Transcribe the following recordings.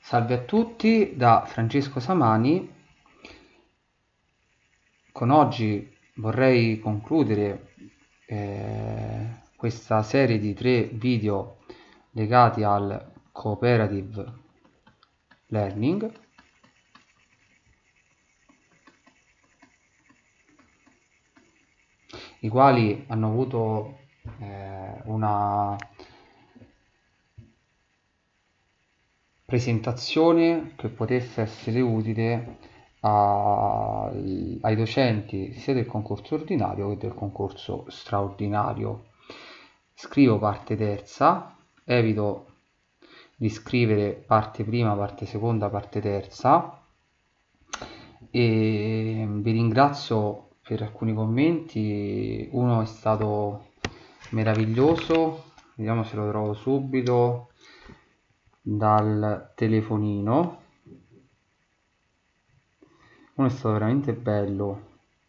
Salve a tutti da Francesco Samani. Con oggi vorrei concludere questa serie di 3 video legati al cooperative learning, i quali hanno avuto una presentazione che potesse essere utile ai docenti sia del concorso ordinario che del concorso straordinario. Scrivo parte terza, evito di scrivere parte prima, parte seconda, parte terza, e vi ringrazio per alcuni commenti. Uno è stato meraviglioso, vediamo se lo trovo subito, dal telefonino. Uno è stato veramente bello,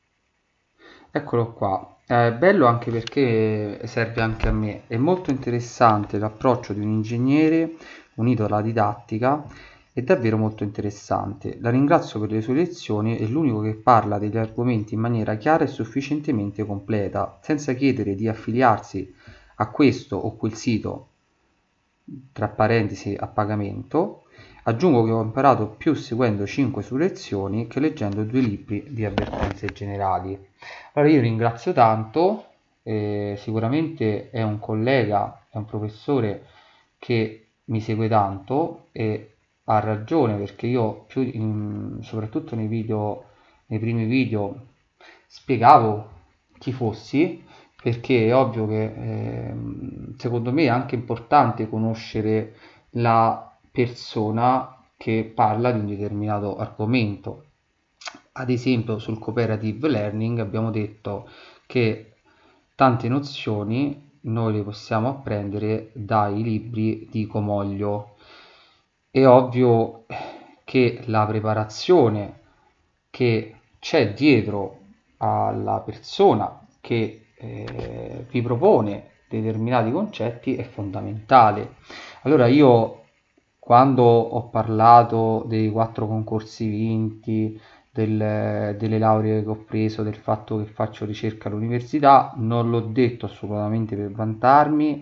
eccolo qua. È bello anche perché serve anche a me. È molto interessante l'approccio di un ingegnere unito alla didattica, è davvero molto interessante. La ringrazio per le sue lezioni, è l'unico che parla degli argomenti in maniera chiara e sufficientemente completa, senza chiedere di affiliarsi a questo o quel sito, tra parentesi a pagamento. Aggiungo che ho imparato più seguendo 5 sue lezioni che leggendo 2 libri di avvertenze generali. Allora io ringrazio tanto, sicuramente è un collega, è un professore che mi segue tanto e ha ragione, perché io soprattutto nei primi video spiegavo chi fossi, perché è ovvio che secondo me è anche importante conoscere la persona che parla di un determinato argomento. Ad esempio sul cooperative learning abbiamo detto che tante nozioni noi le possiamo apprendere dai libri di Comoglio. È ovvio che la preparazione che c'è dietro alla persona che vi propone determinati concetti è fondamentale. Allora io, quando ho parlato dei 4 concorsi vinti, delle lauree che ho preso, del fatto che faccio ricerca all'università, non l'ho detto assolutamente per vantarmi,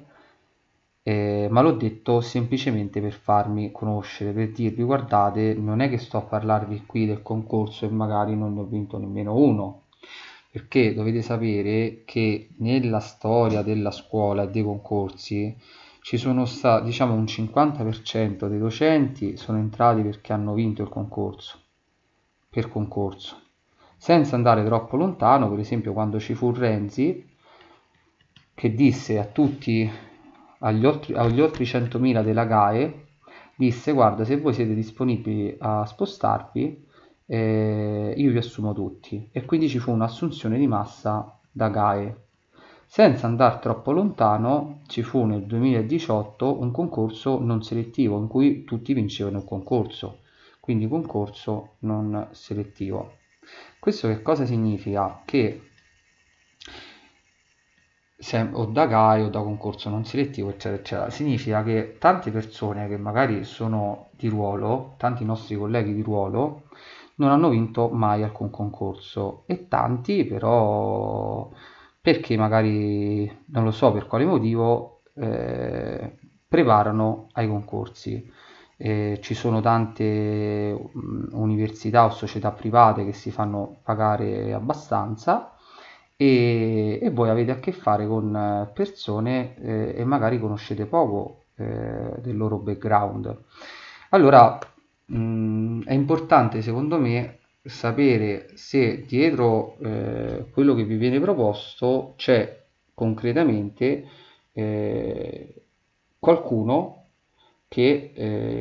ma l'ho detto semplicemente per farmi conoscere, per dirvi: guardate, non è che sto a parlarvi qui del concorso e magari non ne ho vinto nemmeno uno, perché dovete sapere che nella storia della scuola e dei concorsi ci sono stati, diciamo, un 50% dei docenti sono entrati perché hanno vinto il concorso, per concorso. Senza andare troppo lontano, per esempio quando ci fu Renzi, che disse a tutti, agli oltre 100.000 della GAE, disse: guarda, se voi siete disponibili a spostarvi, io vi assumo tutti. E quindi ci fu un'assunzione di massa da GAE. Senza andare troppo lontano, ci fu nel 2018 un concorso non selettivo in cui tutti vincevano il concorso, quindi concorso non selettivo. Questo che cosa significa? Che o da GAE o da concorso non selettivo, eccetera, eccetera, significa che tante persone che magari sono di ruolo, tanti nostri colleghi di ruolo, non hanno vinto mai alcun concorso, e tanti però, perché magari non lo so per quale motivo, preparano ai concorsi. Ci sono tante università o società private che si fanno pagare abbastanza, e voi avete a che fare con persone, e magari conoscete poco del loro background. Allora è importante secondo me sapere se dietro quello che vi viene proposto c'è concretamente qualcuno che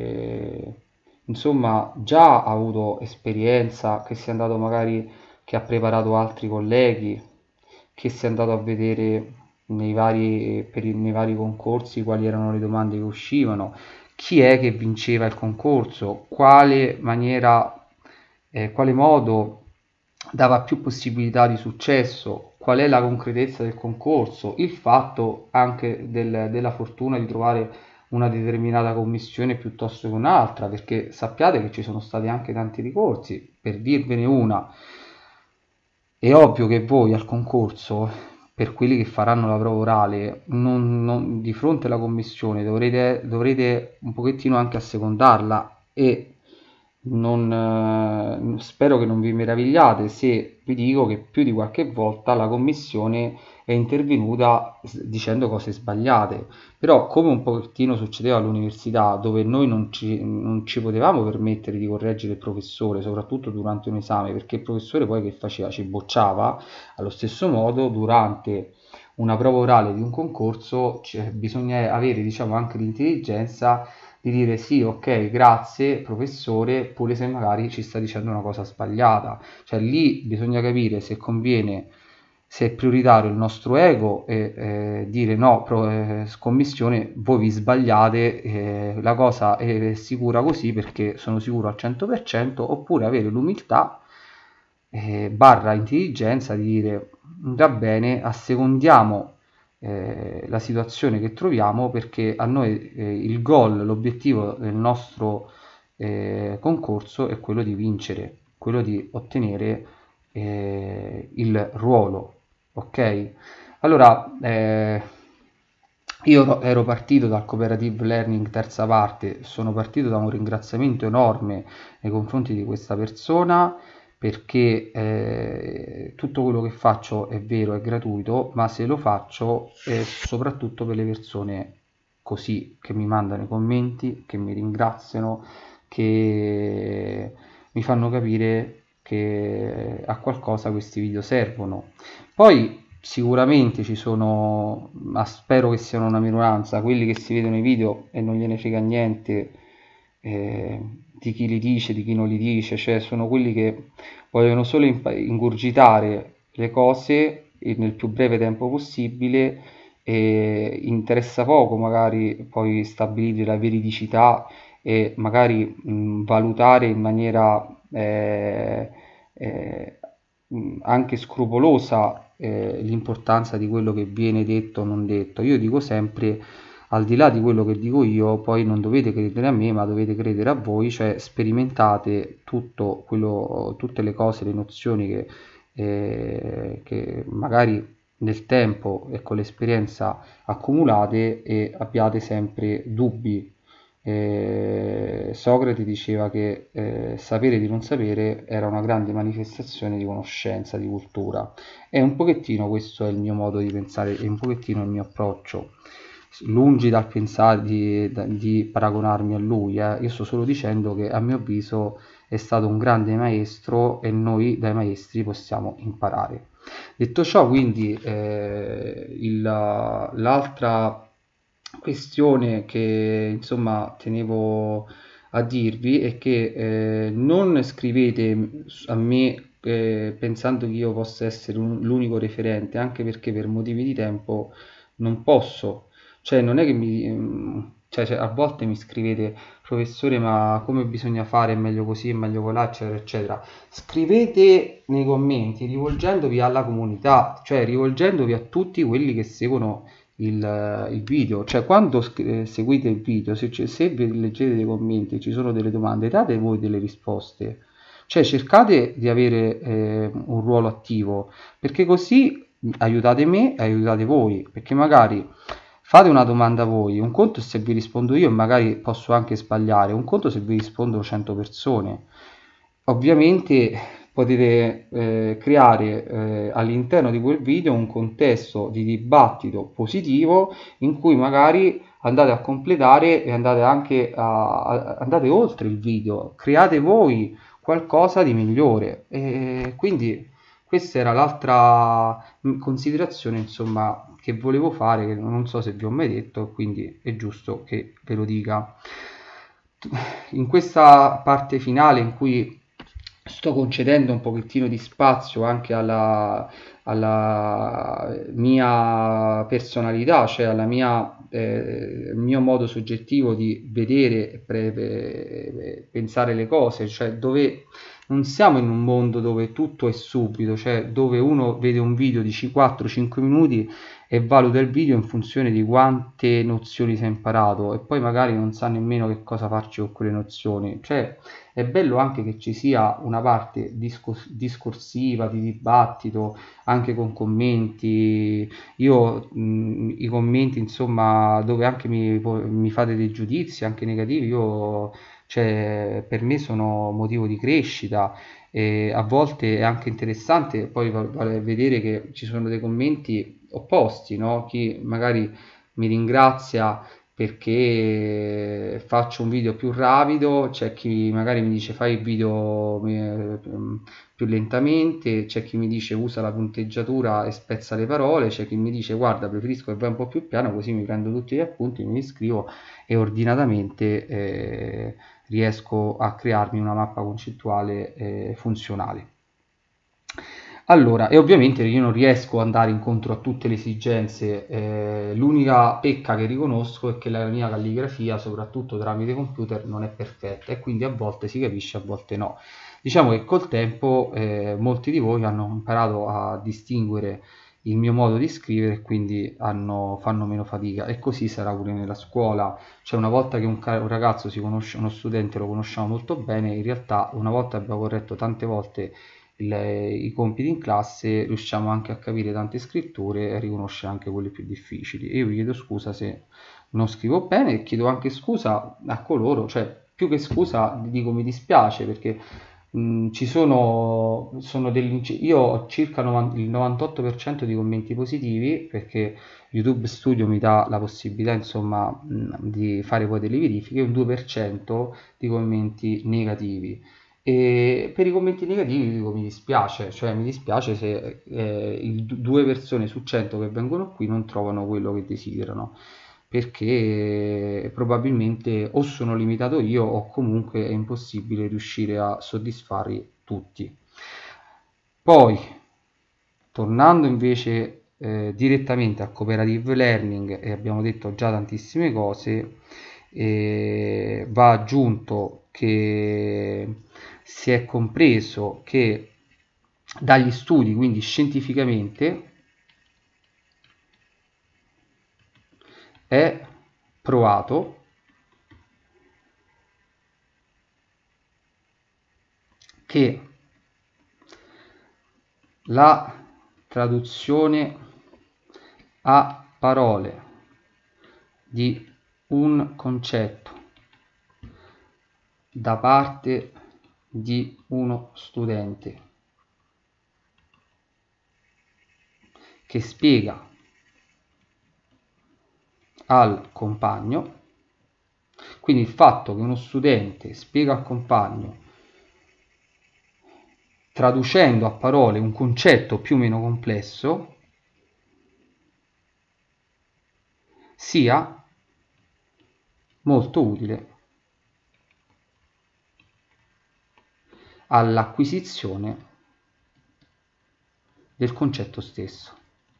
insomma già ha avuto esperienza, che si è andato magari, che ha preparato altri colleghi, che si è andato a vedere nei vari concorsi quali erano le domande che uscivano, chi è che vinceva il concorso, quale modo dava più possibilità di successo, qual è la concretezza del concorso, il fatto anche della fortuna di trovare una determinata commissione piuttosto che un'altra, perché sappiate che ci sono stati anche tanti ricorsi. Per dirvene una, è ovvio che voi al concorso, per quelli che faranno la prova orale, di fronte alla commissione dovrete un pochettino anche assecondarla, e spero che non vi meravigliate se vi dico che più di qualche volta la commissione è intervenuta dicendo cose sbagliate. Però, come un pochettino succedeva all'università, dove noi non ci potevamo permettere di correggere il professore, soprattutto durante un esame, perché il professore poi che faceva? Ci bocciava. Allo stesso modo, durante una prova orale di un concorso bisogna avere, diciamo, anche l'intelligenza di dire sì, ok, grazie professore, pure se magari ci sta dicendo una cosa sbagliata. Cioè lì bisogna capire se conviene, se è prioritario il nostro ego, e dire no, scommissione, voi vi sbagliate, la cosa è sicura così perché sono sicuro al 100%, oppure avere l'umiltà barra intelligenza di dire va bene, assecondiamo la situazione che troviamo, perché a noi il goal, l'obiettivo del nostro concorso è quello di vincere, quello di ottenere il ruolo, ok? Allora, io ero partito dal Cooperative Learning terza parte, sono partito da un ringraziamento enorme nei confronti di questa persona, perché tutto quello che faccio è vero, è gratuito, ma se lo faccio è soprattutto per le persone così, che mi mandano i commenti, che mi ringraziano, che mi fanno capire che a qualcosa questi video servono. Poi sicuramente ci sono, ma spero che siano una minoranza, quelli che si vedono i video e non gliene frega niente di chi li dice, di chi non li dice, cioè sono quelli che vogliono solo ingurgitare le cose nel più breve tempo possibile, e interessa poco magari poi stabilire la veridicità e magari valutare in maniera eh, anche scrupolosa l'importanza di quello che viene detto o non detto. Io dico sempre, al di là di quello che dico io, poi non dovete credere a me, ma dovete credere a voi, cioè sperimentate tutto quello, tutte le cose, le nozioni che magari nel tempo e con l'esperienza accumulate, e abbiate sempre dubbi. Socrate diceva che sapere di non sapere era una grande manifestazione di conoscenza, di cultura, e un pochettino questo è il mio modo di pensare, e un pochettino il mio approccio, lungi dal pensare di paragonarmi a lui, io sto solo dicendo che a mio avviso è stato un grande maestro, e noi dai maestri possiamo imparare. Detto ciò, quindi l'altra questione che insomma tenevo a dirvi è che non scrivete a me pensando che io possa essere l'unico referente, anche perché per motivi di tempo non posso, cioè non è che cioè, a volte mi scrivete professore, ma come bisogna fare, è meglio così, è meglio colà, eccetera eccetera. Scrivete nei commenti rivolgendovi alla comunità, cioè rivolgendovi a tutti quelli che seguono il video, cioè quando seguite il video, se vi leggete dei commenti, ci sono delle domande, date voi delle risposte, cioè cercate di avere un ruolo attivo, perché così aiutate me e aiutate voi, perché magari fate una domanda voi, un conto è se vi rispondo io e magari posso anche sbagliare, un conto se vi rispondono 100 persone. Ovviamente potete creare all'interno di quel video un contesto di dibattito positivo, in cui magari andate a completare e andate anche andate oltre il video, create voi qualcosa di migliore. E quindi questa era l'altra considerazione, insomma, che volevo fare, che non so se vi ho mai detto, quindi è giusto che ve lo dica. In questa parte finale, in cui sto concedendo un pochettino di spazio anche alla mia personalità, cioè al mio modo soggettivo di vedere e pensare le cose, cioè dove non siamo in un mondo dove tutto è subito, cioè dove uno vede un video di 4-5 minuti e valuta il video in funzione di quante nozioni si è imparato e poi magari non sa nemmeno che cosa farci con quelle nozioni. Cioè è bello anche che ci sia una parte discorsiva, di dibattito, anche con commenti. Io i commenti, insomma, dove anche mi fate dei giudizi, anche negativi, io, cioè, per me sono motivo di crescita. E a volte è anche interessante poi vedere che ci sono dei commenti opposti, no? Chi magari mi ringrazia perché faccio un video più rapido, c'è chi magari mi dice fai il video più lentamente, c'è chi mi dice usa la punteggiatura e spezza le parole, c'è chi mi dice guarda preferisco che vai un po' più piano così mi prendo tutti gli appunti, mi iscrivo e ordinatamente riesco a crearmi una mappa concettuale funzionale. Allora, e ovviamente io non riesco ad andare incontro a tutte le esigenze, l'unica pecca che riconosco è che la mia calligrafia, soprattutto tramite computer, non è perfetta e quindi a volte si capisce, a volte no. Diciamo che col tempo molti di voi hanno imparato a distinguere il mio modo di scrivere e quindi fanno meno fatica e così sarà pure nella scuola. Cioè una volta che un ragazzo si conosce, uno studente lo conosciamo molto bene, in realtà una volta abbiamo corretto tante volte i compiti in classe riusciamo anche a capire tante scritture e a riconoscere anche quelle più difficili. Io vi chiedo scusa se non scrivo bene e chiedo anche scusa a coloro, cioè più che scusa dico mi dispiace perché ci sono io ho circa il 98% di commenti positivi perché YouTube Studio mi dà la possibilità insomma di fare poi delle verifiche e un 2% di commenti negativi. E per i commenti negativi dico mi dispiace, cioè mi dispiace se 2 persone su 100 che vengono qui non trovano quello che desiderano, perché probabilmente o sono limitato io o comunque è impossibile riuscire a soddisfarli tutti. Poi, tornando invece direttamente al cooperative learning, e abbiamo detto già tantissime cose, va aggiunto che si è compreso che dagli studi, quindi scientificamente, è provato che la traduzione a parole di un concetto da parte di uno studente che spiega al compagno, quindi il fatto che uno studente spiega al compagno traducendo a parole un concetto più o meno complesso sia molto utile all'acquisizione del concetto stesso.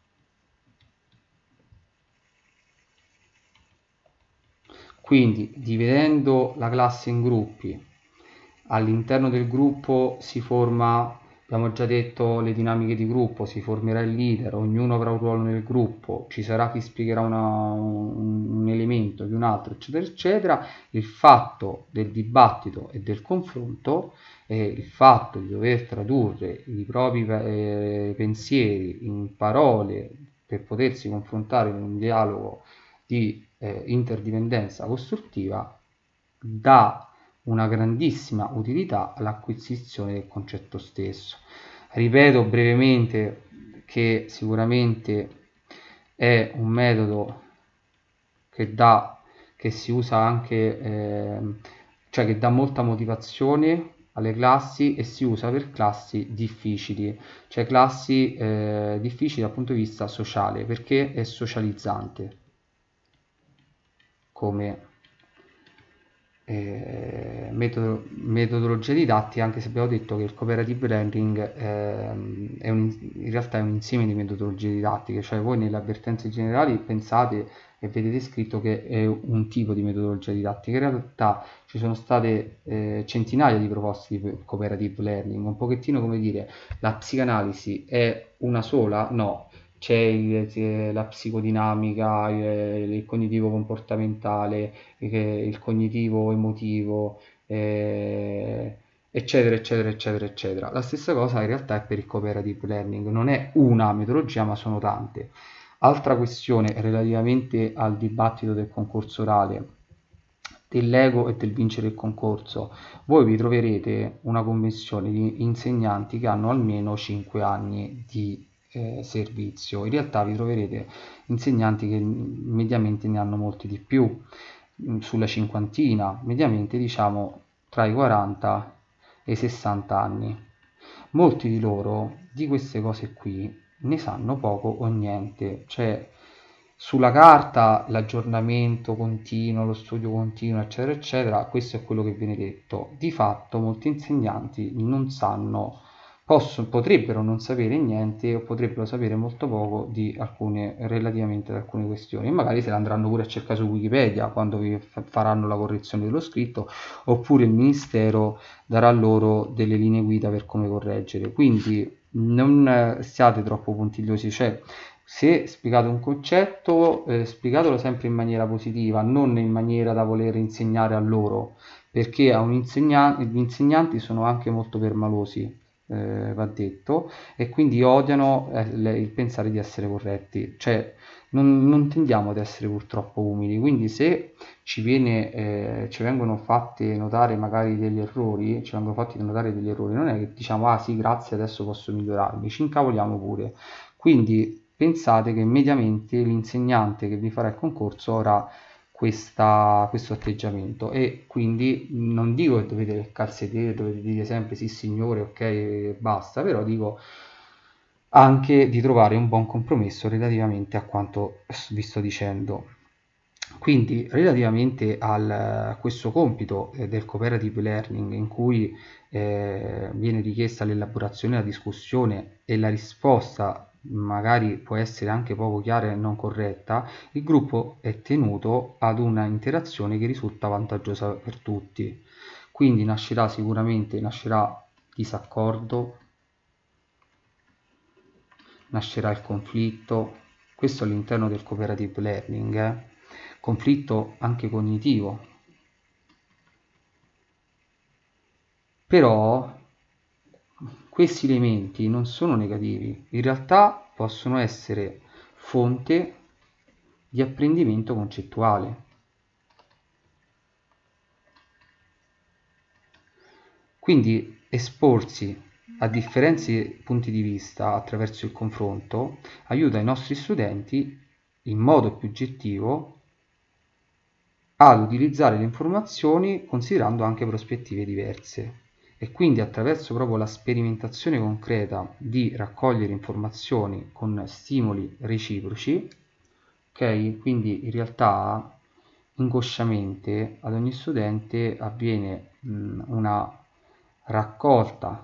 Quindi dividendo la classe in gruppi, all'interno del gruppo si forma, abbiamo già detto le dinamiche di gruppo, si formerà il leader, ognuno avrà un ruolo nel gruppo, ci sarà chi spiegherà un elemento di un altro, eccetera, eccetera. Il fatto del dibattito e del confronto e il fatto di dover tradurre i propri pensieri in parole per potersi confrontare in un dialogo di interdipendenza costruttiva dà una grandissima utilità all'acquisizione del concetto stesso. Ripeto brevemente che sicuramente è un metodo che si usa anche, cioè che dà molta motivazione alle classi e si usa per classi difficili, cioè classi difficili dal punto di vista sociale, perché è socializzante come metodologia didattica, anche se abbiamo detto che il cooperative learning in realtà è un insieme di metodologie didattiche, cioè voi nelle avvertenze generali pensate e vedete scritto che è un tipo di metodologia didattica, in realtà ci sono state centinaia di proposte di cooperative learning, un pochettino come dire la psicanalisi è una sola? No, c'è la psicodinamica, il cognitivo comportamentale, il cognitivo emotivo, eccetera, eccetera, eccetera, eccetera. La stessa cosa in realtà è per il cooperative learning, non è una metodologia, ma sono tante. Altra questione relativamente al dibattito del concorso orale, dell'ego e del vincere il concorso. Voi vi troverete una commissione di insegnanti che hanno almeno 5 anni di servizio. In realtà vi troverete insegnanti che mediamente ne hanno molti di più, sulla cinquantina, mediamente diciamo tra i 40 e i 60 anni. Molti di loro di queste cose qui ne sanno poco o niente, cioè sulla carta l'aggiornamento continuo, lo studio continuo, eccetera, eccetera, questo è quello che viene detto. Di fatto molti insegnanti non sanno, potrebbero non sapere niente o potrebbero sapere molto poco relativamente ad alcune questioni, e magari se le andranno pure a cercare su Wikipedia quando vi faranno la correzione dello scritto, oppure il ministero darà loro delle linee guida per come correggere. Quindi non siate troppo puntigliosi, cioè se spiegate un concetto, spiegatelo sempre in maniera positiva, non in maniera da voler insegnare a loro, perché gli insegnanti sono anche molto permalosi, va detto, e quindi odiano il pensare di essere corretti, cioè non tendiamo ad essere purtroppo umili, quindi se ci vengono fatti notare magari degli errori, non è che diciamo ah sì grazie adesso posso migliorarmi, ci incavoliamo pure. Quindi pensate che mediamente l'insegnante che vi farà il concorso avrà questo atteggiamento, e quindi non dico che dovete leccarsi i piedi, dovete dire sempre sì signore, ok e basta, però dico anche di trovare un buon compromesso relativamente a quanto vi sto dicendo. Quindi relativamente a questo compito del cooperative learning, in cui viene richiesta l'elaborazione e la discussione e la risposta magari può essere anche poco chiara e non corretta, il gruppo è tenuto ad una interazione che risulta vantaggiosa per tutti. Quindi nascerà disaccordo, nascerà il conflitto, questo all'interno del cooperative learning, conflitto anche cognitivo. Però questi elementi non sono negativi, in realtà possono essere fonte di apprendimento concettuale. Quindi esporsi a differenti punti di vista attraverso il confronto aiuta i nostri studenti in modo più oggettivo ad utilizzare le informazioni considerando anche prospettive diverse, e quindi attraverso proprio la sperimentazione concreta di raccogliere informazioni con stimoli reciproci, ok? Quindi in realtà inconsciamente ad ogni studente avviene una raccolta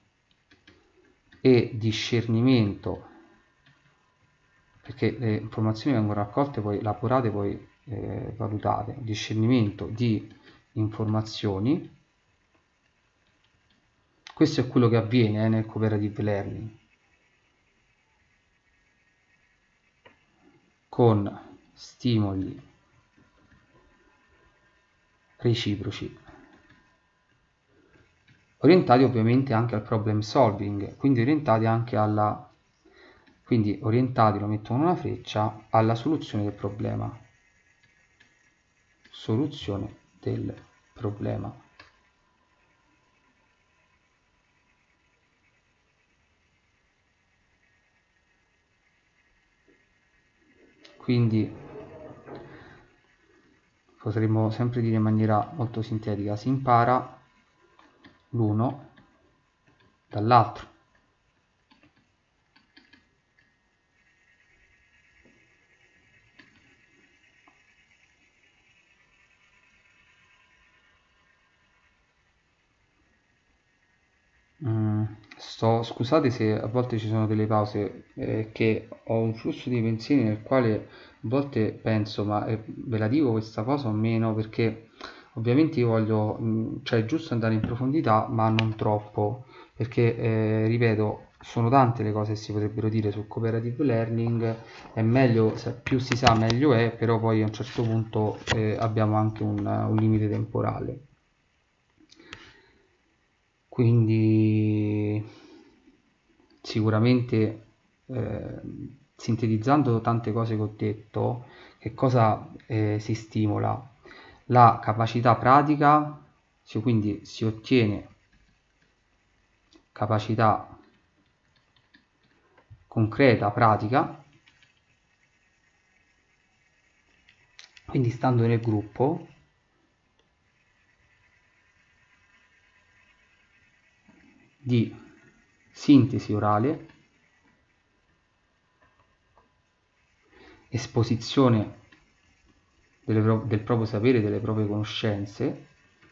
e discernimento, perché le informazioni vengono raccolte, poi elaborate, poi valutate, discernimento di informazioni. Questo è quello che avviene nel cooperative learning, con stimoli reciproci, orientati ovviamente anche al problem solving, quindi orientati anche lo metto con una freccia, alla soluzione del problema. Soluzione del problema. Quindi potremmo sempre dire in maniera molto sintetica, si impara l'uno dall'altro. Scusate se a volte ci sono delle pause, che ho un flusso di pensieri nel quale a volte penso, ma ve la dico questa cosa o meno, perché ovviamente io voglio, cioè è giusto andare in profondità, ma non troppo, perché ripeto, sono tante le cose che si potrebbero dire sul cooperative learning, è meglio, più si sa meglio è, però poi a un certo punto abbiamo anche un limite temporale. Quindi sicuramente sintetizzando tante cose che ho detto, che cosa si stimola? La capacità pratica, quindi si ottiene capacità concreta, pratica, quindi stando nel gruppo, di sintesi orale, esposizione del proprio sapere, delle proprie conoscenze,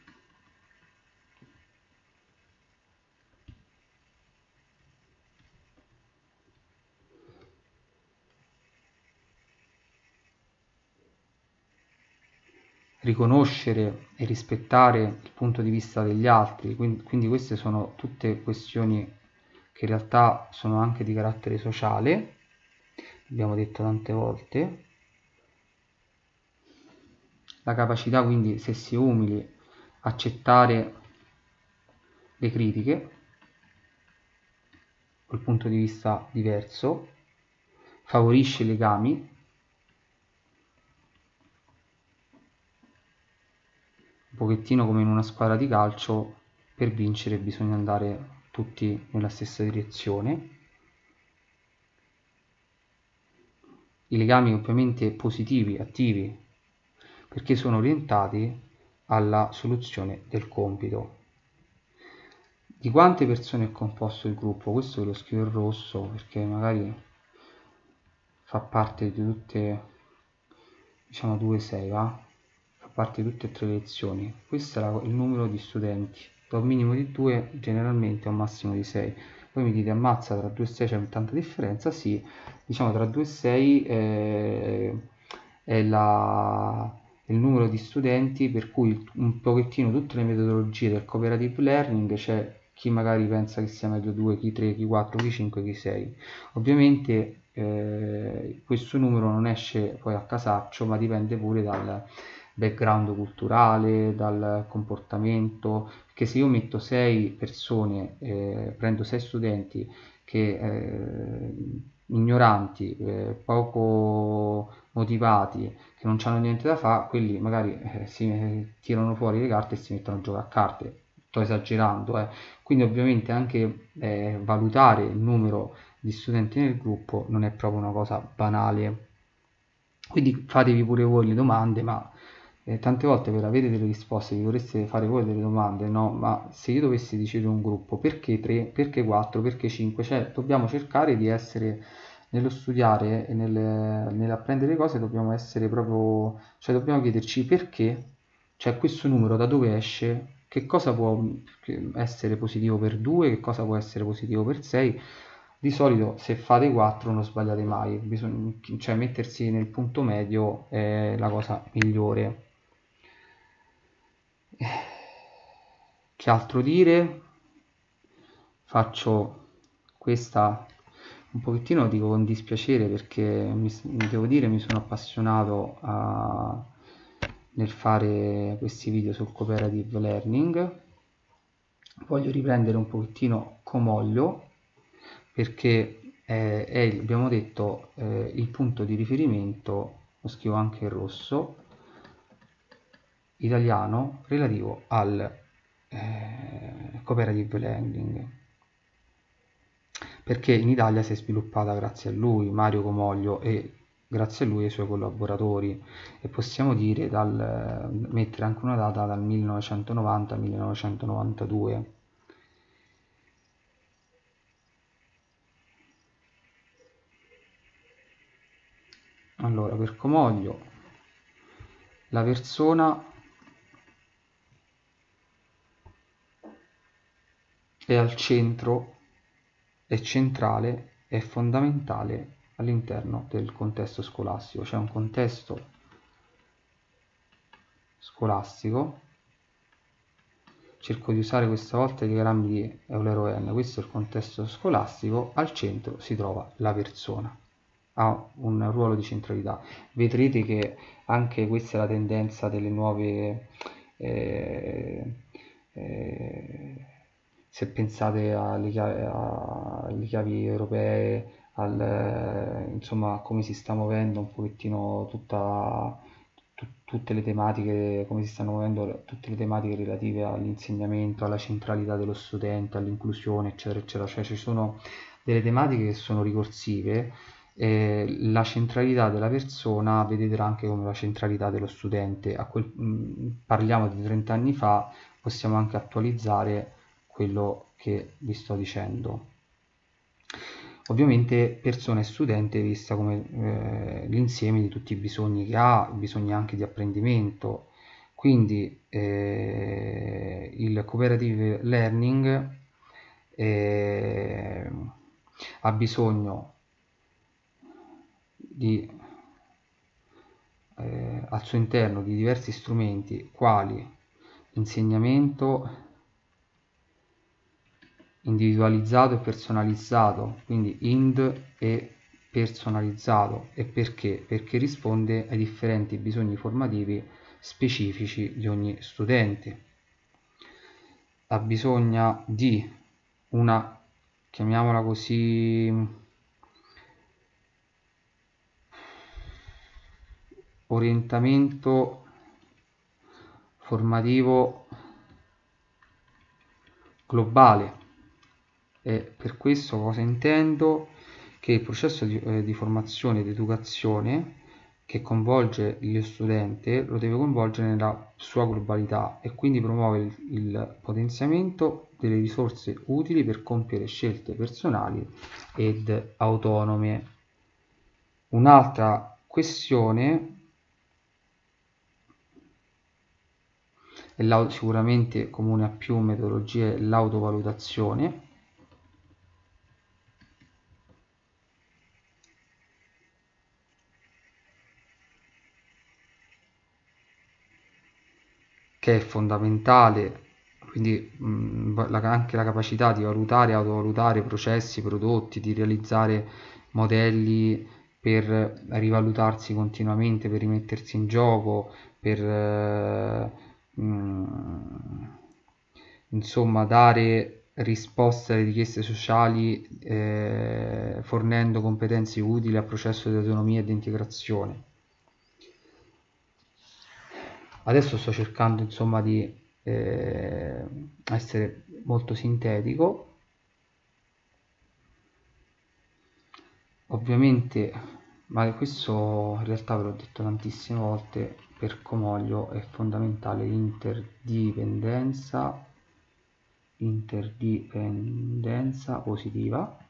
riconoscere e rispettare il punto di vista degli altri, quindi queste sono tutte questioni che in realtà sono anche di carattere sociale, abbiamo detto tante volte. La capacità quindi, se si è umili, accettare le critiche col punto di vista diverso, favorisce i legami, un pochettino come in una squadra di calcio, per vincere bisogna andare tutti nella stessa direzione. I legami ovviamente positivi, attivi, perché sono orientati alla soluzione del compito. Di quante persone è composto il gruppo? Questo ve lo scrivo in rosso perché magari fa parte di tutte, diciamo 2-6, va? Fa parte di tutte e tre le lezioni. Questo è il numero di studenti. Da un minimo di 2, generalmente a un massimo di 6. Poi mi dite, ammazza, tra 2 e 6 c'è tanta differenza? Sì, diciamo tra 2 e 6 è il numero di studenti per cui un pochettino tutte le metodologie del cooperative learning, c'è chi magari pensa che sia meglio 2, chi 3, chi 4, chi 5, chi 6. Ovviamente questo numero non esce poi a casaccio, ma dipende pure dal background culturale, dal comportamento, perché se io metto 6 persone, prendo 6 studenti che ignoranti, poco motivati, che non hanno niente da fare, quelli magari si tirano fuori le carte e si mettono a giocare a carte. Sto esagerando, quindi ovviamente anche valutare il numero di studenti nel gruppo non è proprio una cosa banale. Quindi fatevi pure voi le domande, ma tante volte per avere delle risposte vi dovreste fare voi delle domande, no? Ma se io dovessi decidere un gruppo, perché 3, perché 4, perché 5? Cioè dobbiamo cercare di essere nello studiare e nell'apprendere le cose, dobbiamo essere proprio, cioè dobbiamo chiederci perché, cioè questo numero da dove esce, che cosa può essere positivo per 2, che cosa può essere positivo per 6. Di solito se fate 4 non sbagliate mai, cioè mettersi nel punto medio è la cosa migliore. Che altro dire? Faccio questa un pochettino, dico con dispiacere, perché devo dire mi sono appassionato nel fare questi video sul cooperative learning. Voglio riprendere un pochettino Comoglio perché abbiamo detto il punto di riferimento, lo scrivo anche in rosso, italiano relativo al cooperative lending, perché in Italia si è sviluppata grazie a lui, Mario Comoglio, e grazie a lui e ai suoi collaboratori, e possiamo dire mettere anche una data dal 1990 al 1992. Allora, per Comoglio la persona è al centro, è centrale, è fondamentale all'interno del contesto scolastico. C'è un contesto scolastico cerco di usare questa volta i diagrammi di Euler-Owen. Questo è il contesto scolastico, al centro si trova la persona, ha un ruolo di centralità. Vedrete che anche questa è la tendenza delle nuove, se pensate alle chiavi europee, insomma, a come si sta muovendo un pochettino tutte le tematiche, come si stanno muovendo tutte le tematiche relative all'insegnamento, alla centralità dello studente, all'inclusione, eccetera, eccetera. Cioè ci sono delle tematiche che sono ricorsive. La centralità della persona vedete anche come la centralità dello studente. Parliamo di 30 anni fa, possiamo anche attualizzare quello che vi sto dicendo. Ovviamente persona e studente vista come l'insieme di tutti i bisogni che ha, i bisogni anche di apprendimento. Quindi il cooperative learning ha bisogno al suo interno di diversi strumenti quali insegnamento individualizzato e personalizzato, quindi ind e personalizzato. E perché? Perché risponde ai differenti bisogni formativi specifici di ogni studente. Ha bisogno di una, chiamiamola così, orientamento formativo globale. E per questo cosa intendo? Che il processo di formazione ed educazione che coinvolge lo studente lo deve coinvolgere nella sua globalità e quindi promuove il potenziamento delle risorse utili per compiere scelte personali ed autonome. Un'altra questione è sicuramente comune a più metodologie, l'autovalutazione. Che è fondamentale, quindi anche la capacità di valutare e autovalutare processi, prodotti, di realizzare modelli per rivalutarsi continuamente, per rimettersi in gioco, per insomma dare risposte alle richieste sociali fornendo competenze utili al processo di autonomia e di integrazione. Adesso sto cercando insomma di essere molto sintetico. Ovviamente, ma questo in realtà ve l'ho detto tantissime volte, per Comoglio è fondamentale l'interdipendenza positiva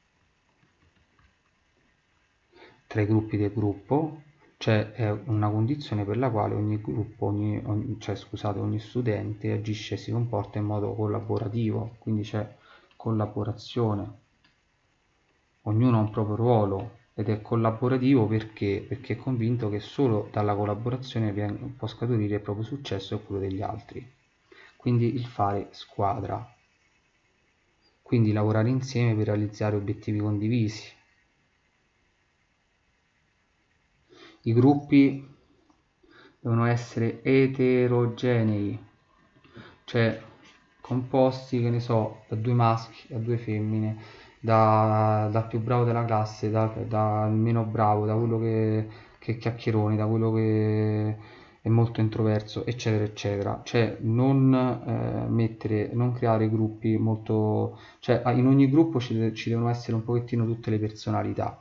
tra i gruppi del gruppo. Cioè è una condizione per la quale ogni gruppo, ogni studente agisce e si comporta in modo collaborativo, quindi c'è collaborazione, ognuno ha un proprio ruolo ed è collaborativo perché è convinto che solo dalla collaborazione può scaturire il proprio successo e quello degli altri, quindi il fare squadra, quindi lavorare insieme per realizzare obiettivi condivisi. I gruppi devono essere eterogenei, cioè composti, che ne so, da 2 maschi, da 2 femmine, dal più bravo della classe, dal meno bravo, da quello che chiacchieroni, da quello che è molto introverso, eccetera, eccetera. Cioè non creare gruppi molto... cioè in ogni gruppo ci devono essere un pochettino tutte le personalità.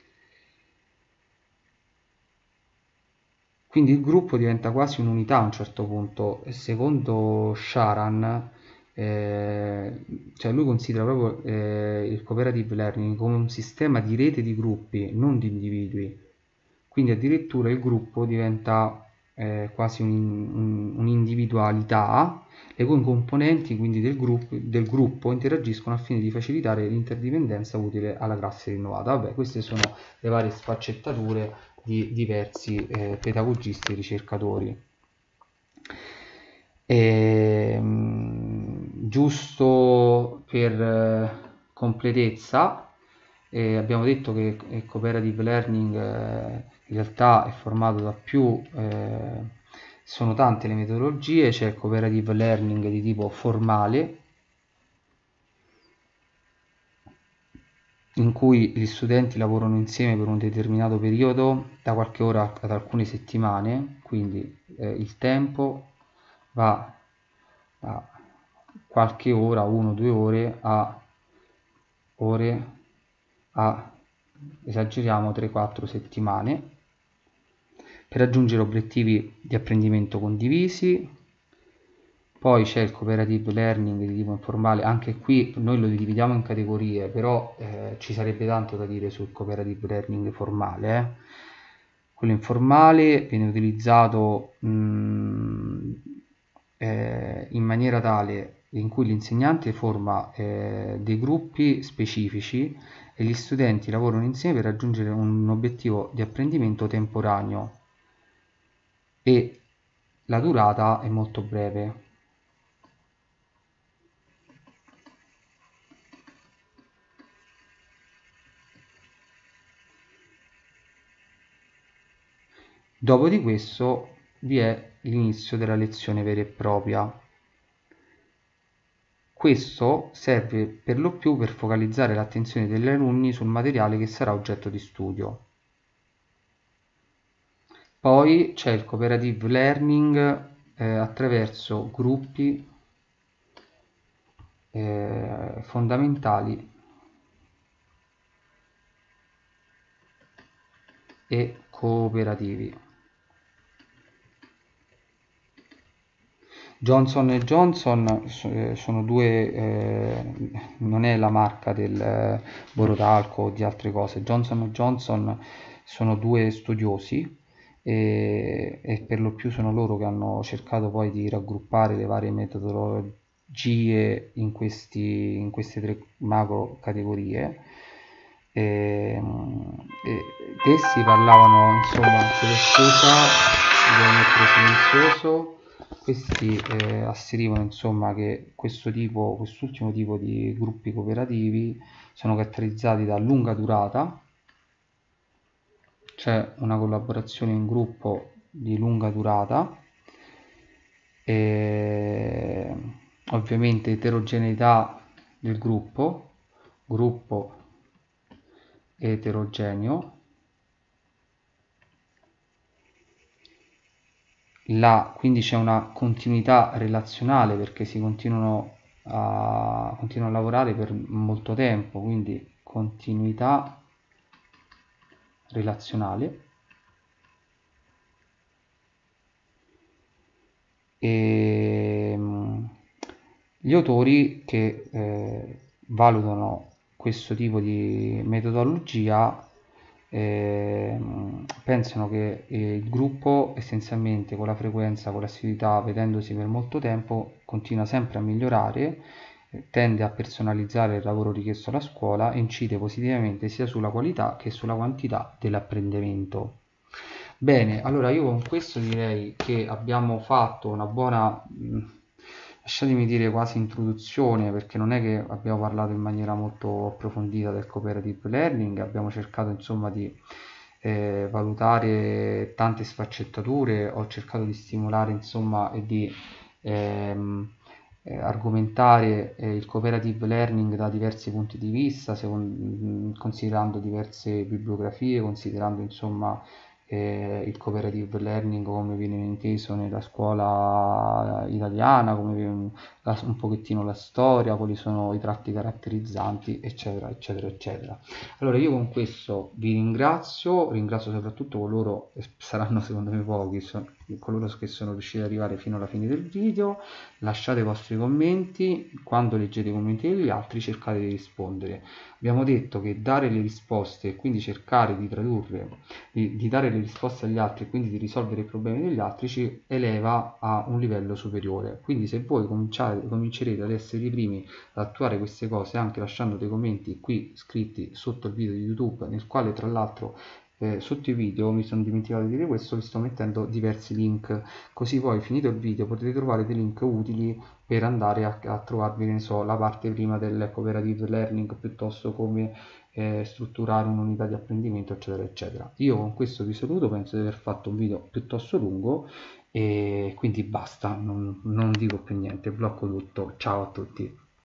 Quindi il gruppo diventa quasi un'unità a un certo punto, e secondo Sharan, cioè lui considera proprio il cooperative learning come un sistema di rete di gruppi, non di individui. Quindi addirittura il gruppo diventa quasi un'individualità, le cui componenti quindi del gruppo interagiscono al fine di facilitare l'interdipendenza utile alla classe rinnovata. Vabbè, queste sono le varie sfaccettature di diversi pedagogisti e ricercatori. giusto per completezza, abbiamo detto che il cooperative learning in realtà è formato da sono tante le metodologie. C'è il cooperative learning di tipo formale, in cui gli studenti lavorano insieme per un determinato periodo, da qualche ora ad alcune settimane, quindi il tempo va da qualche ora, 1-2 ore, a ore, a, esageriamo, 3-4 settimane, per raggiungere obiettivi di apprendimento condivisi. Poi c'è il cooperative learning di tipo informale, anche qui noi lo dividiamo in categorie, però ci sarebbe tanto da dire sul cooperative learning formale. Quello informale viene utilizzato in maniera tale in cui l'insegnante forma dei gruppi specifici e gli studenti lavorano insieme per raggiungere un obiettivo di apprendimento temporaneo, e la durata è molto breve. Dopo di questo vi è l'inizio della lezione vera e propria. Questo serve per lo più per focalizzare l'attenzione degli alunni sul materiale che sarà oggetto di studio. Poi c'è il cooperative learning attraverso gruppi fondamentali e cooperativi. Johnson & Johnson sono non è la marca del Borotalco o di altre cose. Johnson & Johnson sono due studiosi e per lo più sono loro che hanno cercato poi di raggruppare le varie metodologie in queste 3 macro categorie. Essi parlavano, insomma, scusa, devo mettere silenzioso. Questi asserivano, insomma, che quest'ultimo tipo di gruppi cooperativi sono caratterizzati da lunga durata, c'è una collaborazione in gruppo di lunga durata, e ovviamente eterogeneità del gruppo eterogeneo. Quindi c'è una continuità relazionale, perché si continuano a lavorare per molto tempo, quindi continuità relazionale. E gli autori che valutano questo tipo di metodologia pensano che il gruppo essenzialmente con la frequenza, con l'assiduità, vedendosi per molto tempo, continua sempre a migliorare, tende a personalizzare il lavoro richiesto alla scuola e incide positivamente sia sulla qualità che sulla quantità dell'apprendimento. Bene, allora io con questo direi che abbiamo fatto una buona, lasciatemi dire, quasi introduzione, perché non è che abbiamo parlato in maniera molto approfondita del cooperative learning. Abbiamo cercato, insomma, di valutare tante sfaccettature, ho cercato di stimolare, insomma, e di argomentare il cooperative learning da diversi punti di vista, considerando diverse bibliografie, considerando, insomma, il cooperative learning come viene inteso nella scuola italiana, come viene un pochettino la storia, quali sono i tratti caratterizzanti, eccetera eccetera eccetera. Allora io con questo vi ringrazio soprattutto coloro, saranno secondo me pochi, coloro che sono riusciti ad arrivare fino alla fine del video. Lasciate i vostri commenti, quando leggete i commenti degli altri cercate di rispondere. Abbiamo detto che dare le risposte e quindi cercare di tradurre, di dare le risposte agli altri e quindi di risolvere i problemi degli altri ci eleva a un livello superiore. Quindi se voi comincerete ad essere i primi ad attuare queste cose, anche lasciando dei commenti qui scritti sotto il video di YouTube, nel quale tra l'altro sotto i video, mi sono dimenticato di dire questo, vi sto mettendo diversi link, così poi finito il video potete trovare dei link utili per andare a trovarvi, che ne so, la parte prima del cooperative learning, piuttosto come strutturare un'unità di apprendimento, eccetera, eccetera. Io con questo vi saluto, penso di aver fatto un video piuttosto lungo e quindi basta, non dico più niente, blocco tutto. Ciao a tutti.